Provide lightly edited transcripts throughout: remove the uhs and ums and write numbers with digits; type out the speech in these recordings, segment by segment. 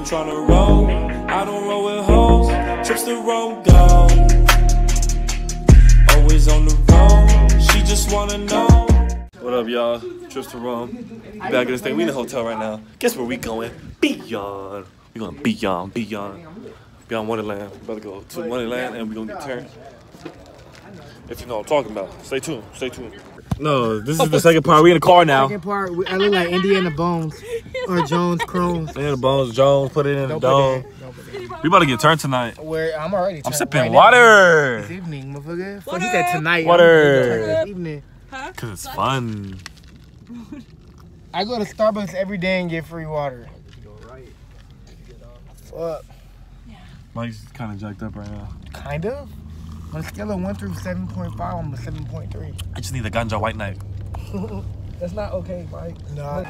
tryna roll. I don't roll with hoes, trips the road go. Always on the road, she just wanna know. What up, y'all? Trips to Rome. We back at this thing. We in the hotel right now. Guess where we going? Beyond. We going beyond Wonderland. We're about to go to Wonderland and we gonna get turned. If you know what I'm talking about. Stay tuned. Stay tuned. No, this is the second part. We in the car now. Second part, I look like Indiana Bones or Jones Crones. Indiana Bones, Jones, put it in the dome. We about to get turned tonight. I'm already turned. I'm sipping water. This evening, motherfucker. Fuck, he said tonight. Water. This evening. Cause it's fun. I go to Starbucks every day and get free water. Fuck. Mike's kind of jacked up right now. Kind of. On a scale of 1 through 7.5, I'm a 7.3. I just need a ganja white knife. That's not okay, Mike. No.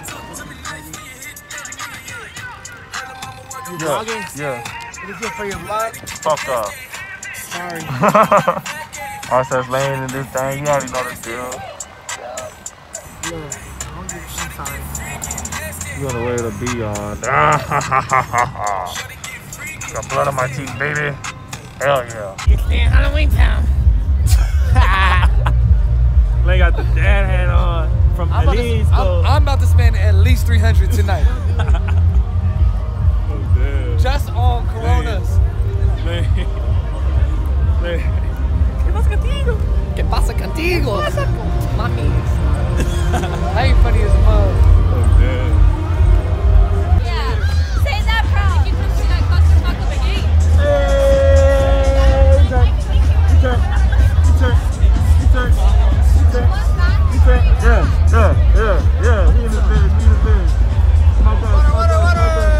You vlogging? Yeah. What is it for your vlog? Fuck off. Sorry. RSS Lane in this thing. You already know the deal. Yeah. I'm sorry. You on the way to Beyond. Got blood on my teeth, baby. Hell yeah. It's in Halloween Town. They got the dad hat on from Elise. I'm about to spend at least 300 tonight. Oh, damn. Just on Coronas. Man. ¿Qué pasa contigo? ¿Qué pasa contigo? Mami. That ain't funny as a mug. Oh, damn. Yeah. Say that proud. If you come to that cluster talk of the game. Yeah. We in the biz. Water.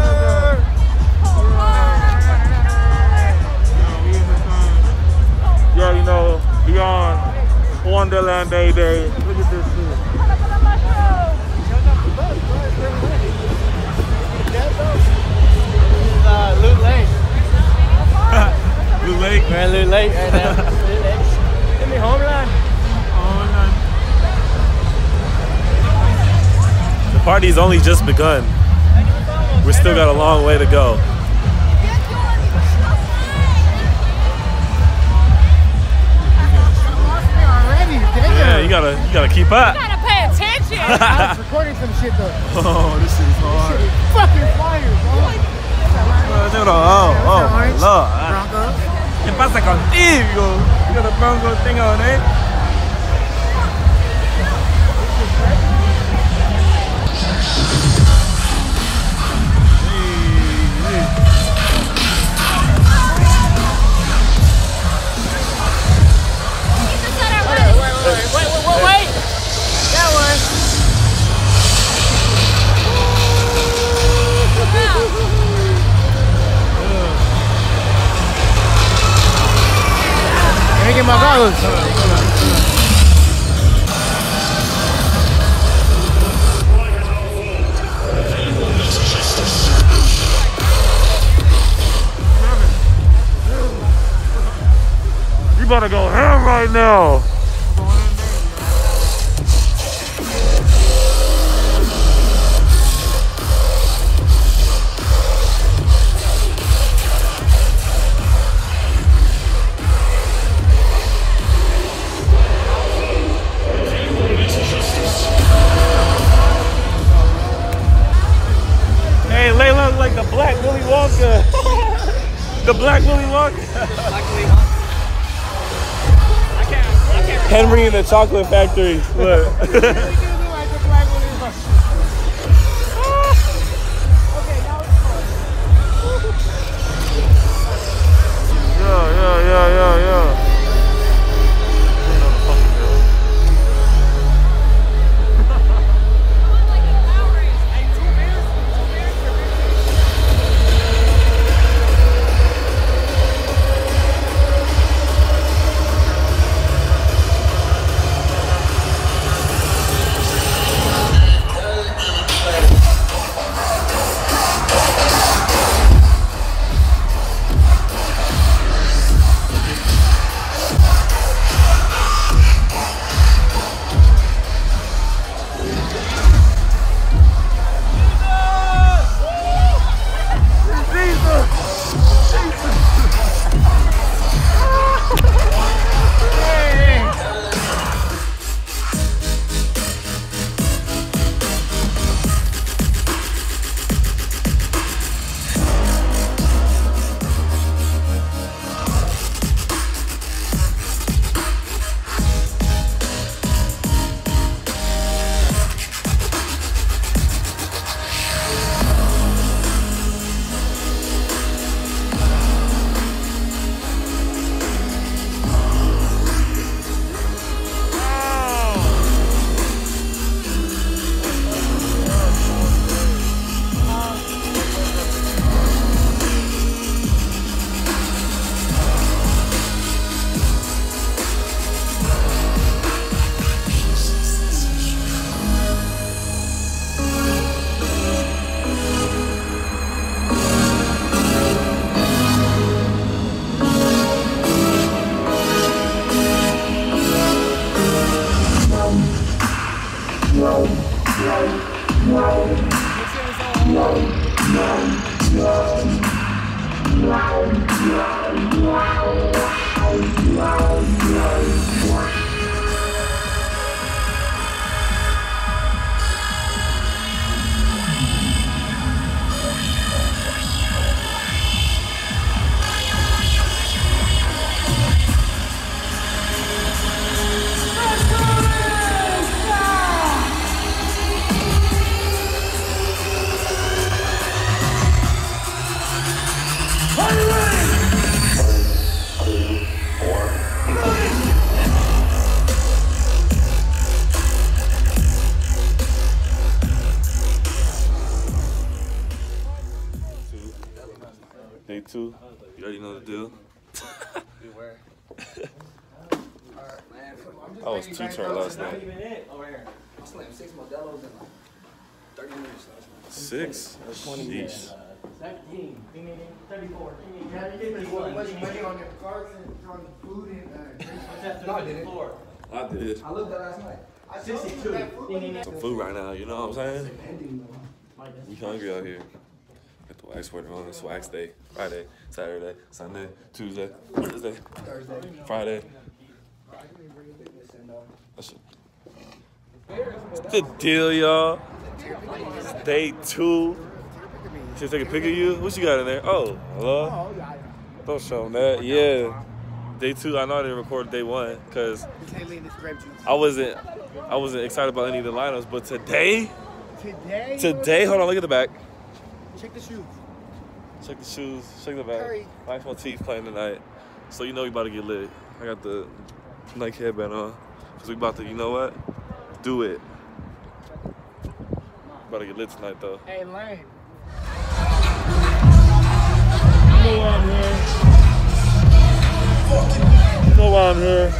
Yeah, you know, Beyond Wonderland, baby. Look at this shit. Loot Lake. Blue Lake. We're at Loot Lake right now. Loot Lake. Give me Homeland. The party's only just begun. We still got a long way to go. Yeah, you gotta keep up. You gotta pay attention. I was recording some shit though. Oh, this shit is hard. This shit is fucking fire, bro. Oh, Lord. Broncos. ¿Qué pasa contigo? You got a Bronco thing on, eh? Wait. That one. Let me get my goggles. You better go ham right now. Hey, Layla look like the Black Willy Wonka. The Black Willy Wonka. Henry in the Chocolate Factory. Look. Yeah. do. Beware. I was too turned last night. I slammed 6 Modelo's in like 30 minutes last night. 6? Sheesh. 34. Yeah, you did money on the cards and on the food and No, I didn't. I did. I looked at last night. I 62. Some food right now, you know what I'm saying? We hungry out here. Got the wax working on. It's wax day. Friday, Saturday, Sunday, Tuesday, Wednesday, Thursday. Friday. That's the deal, y'all. It's day 2. Should take a pic of you? What you got in there? Oh, hello? Don't show them that. Yeah. Day 2, I know I didn't record day 1 because I wasn't excited about any of the lineups, but today, hold on, look at the back. Check the shoes. Check the shoes, check the back. Curry. Life Motif playing tonight. So you know we about to get lit. I got the Nike headband on. Cause we about to, you know what? Do it. About to get lit tonight though. Hey, Lane. You know why I'm here. You know why I'm here.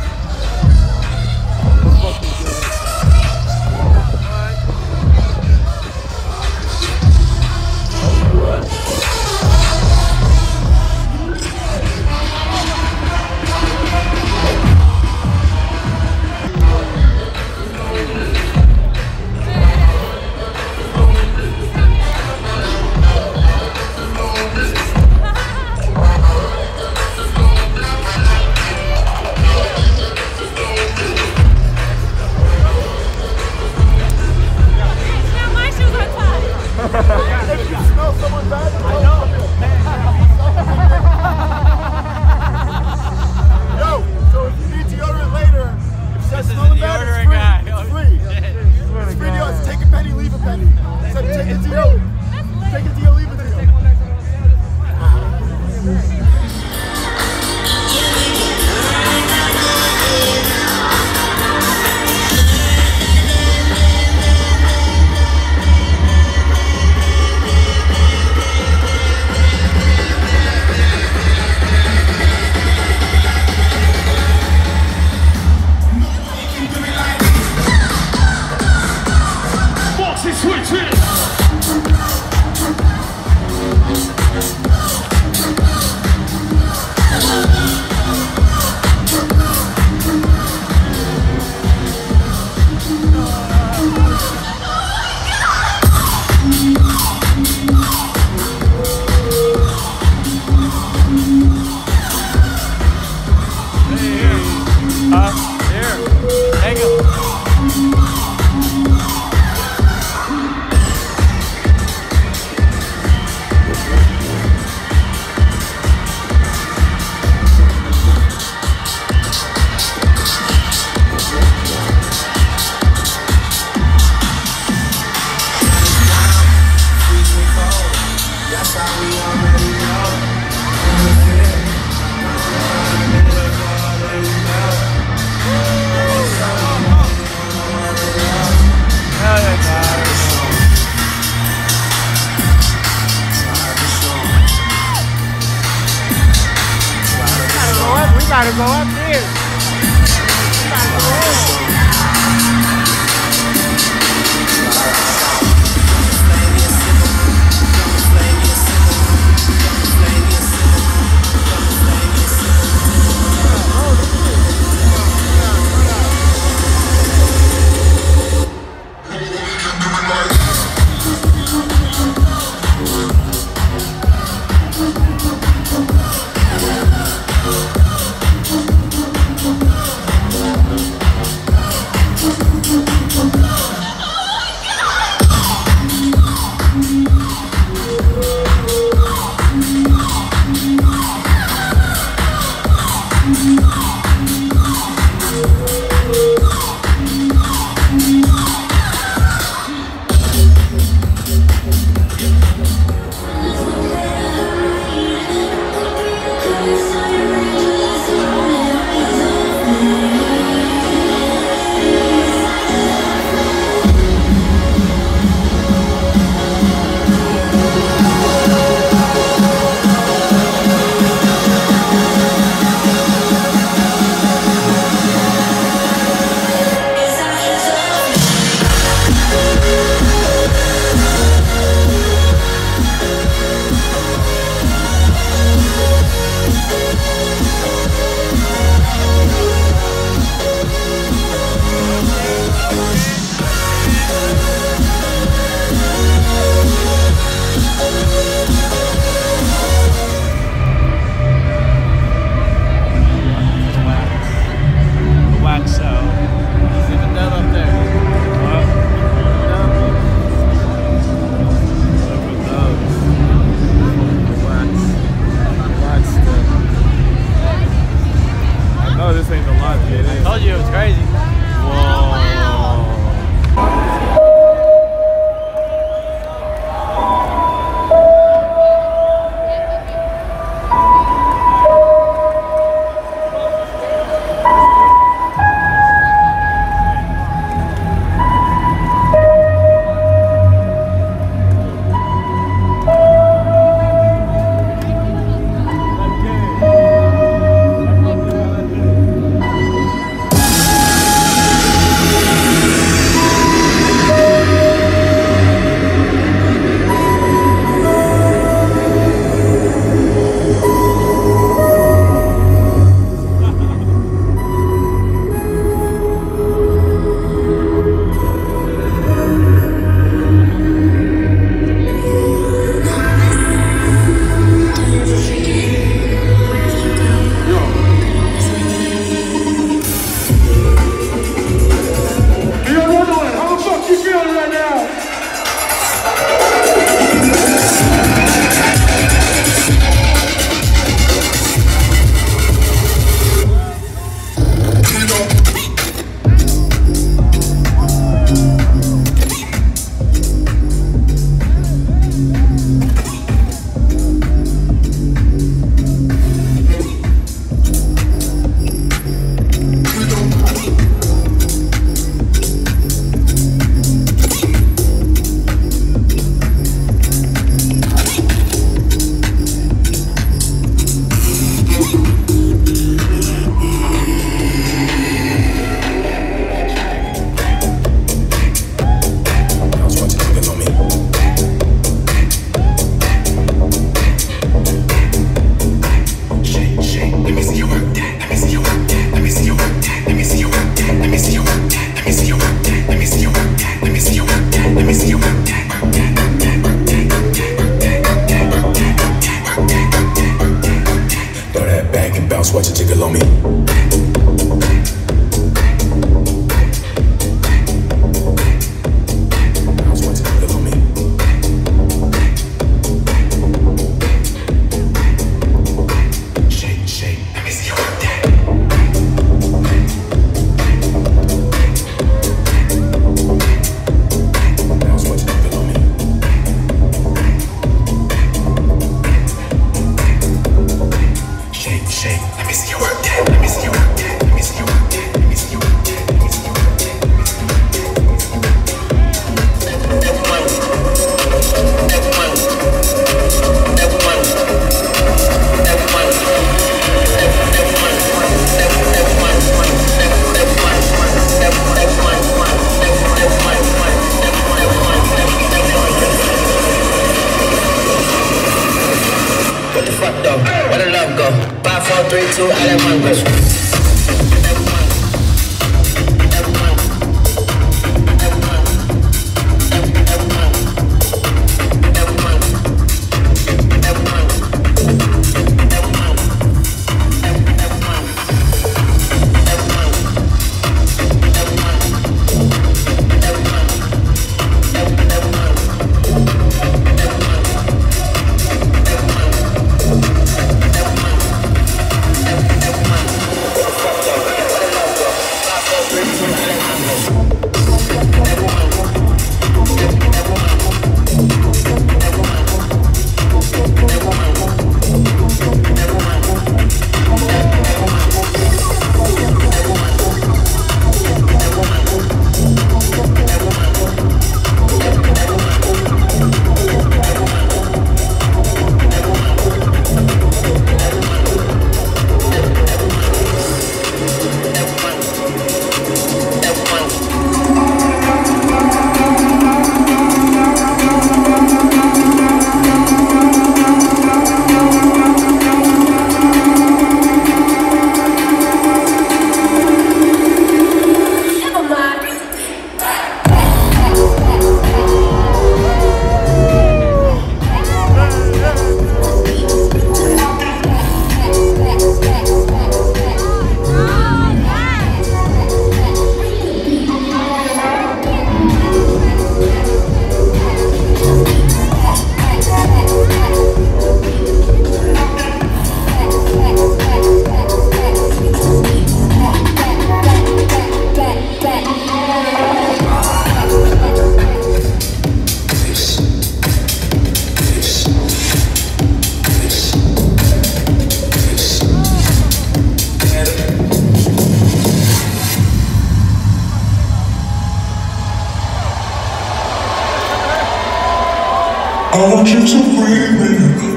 want you to breathe me.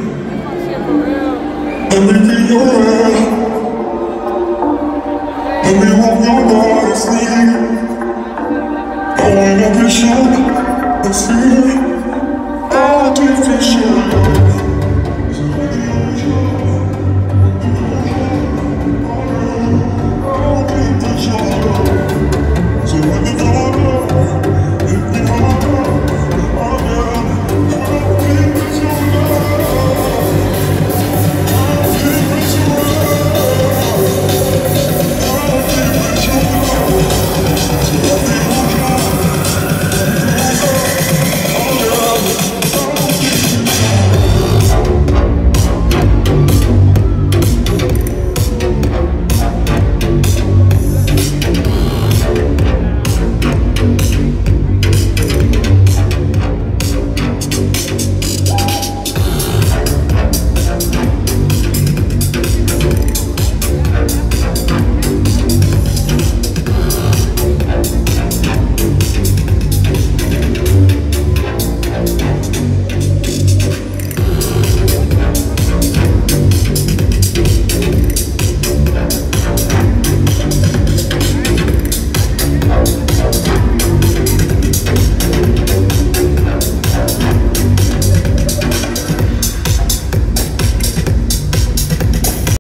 Let me be your air. Let me warm your body, sleep. I wanna be sure and see.